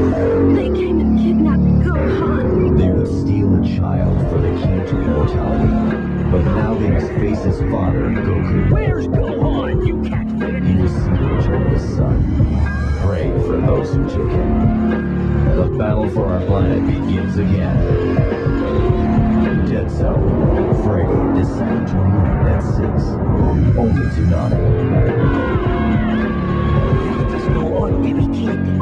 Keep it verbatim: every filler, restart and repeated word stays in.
They came and kidnapped Gohan. They would steal a child for the key to immortality. But now they must face his father, Goku. Where's Gohan? You can't fit it He in. will see the return of his son. Pray for those who took him. The battle for our planet begins again. Dead Zone. Friday, December twenty-ninth at six. Only Toonami. Just go on, baby kid.